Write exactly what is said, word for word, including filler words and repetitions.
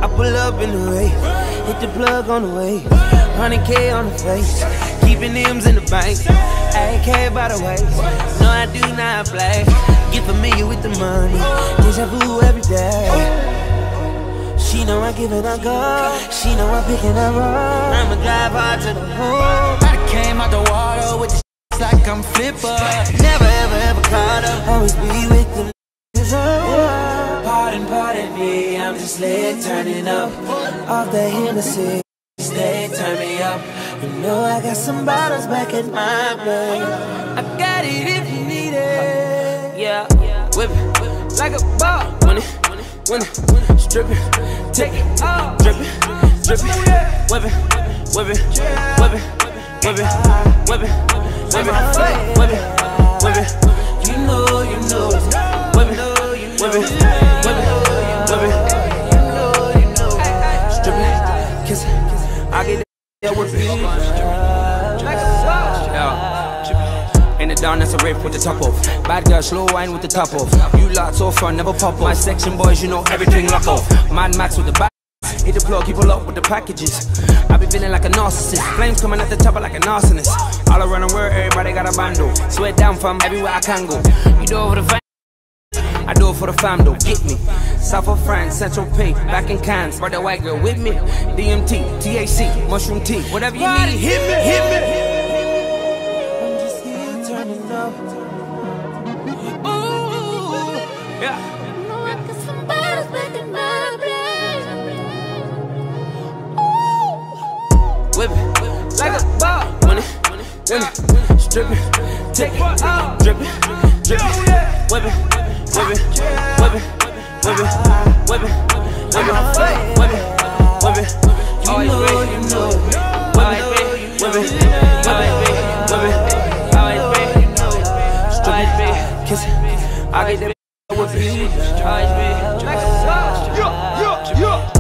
I pull up in the race, hit the plug on the way, one hundred K on the face, keeping M's in the bank. I ain't care about the ways, no I do not play. Get familiar with the money, deja vu every day. She know I give it a go, she know I pick it up wrong. I'ma drive hard to the home. I came out the water with the like I'm Flipper. Never ever ever caught up, always be with the Pardon, pardon me, I'm just late turning up. off the Hennessy. Stay, turn me up. You know I got some bottles back at my place. I got it if you need it. Yeah, whip it like a ball. When it, when it, strip it, take it, drip it, drip it, whip it, whip it, whip it, whip it, whip it, whip it, whip it, whip it. You know, you know, whip it, whip it, whip it, whip it. Strip it, kiss it. I get that with me. Yeah. In the down, that's a rape with the top off. Bad girl, slow wine with the top off. You lot so fun, never pop off. My section boys, you know everything lock off. Mad Max with the back. Hit the plug, keep up with the packages. I be feeling like a narcissist. Flames coming at the top like a arsonist. All around the world, everybody got a bando. Sweat down from everywhere I can go. You do it for the fam, I do it for the fam though. Get me. South of France, Central Pay, back in Cannes. Brother white girl with me. D M T, T H C, mushroom tea, whatever you need. Hit me, hit me. I'm just here turning up. Ooh, yeah. Whip it like a ball. When it, when it, strip it, take it, drip it, drip it, whip it, whip it, whip it, whip it, whip it, whip it, whip it, whip it. You know, you know, whip it, whip it, whip it, whip it, whip it, strip it, kiss it. I get that whip it, like a ball.